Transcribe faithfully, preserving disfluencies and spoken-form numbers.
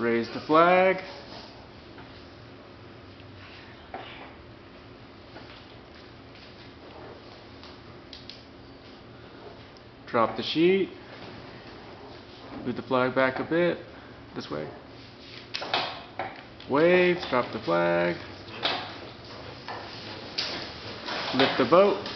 Raise the flag. Drop the sheet. Move the flag back a bit. This way. Wave. Drop the flag. Lift the boat.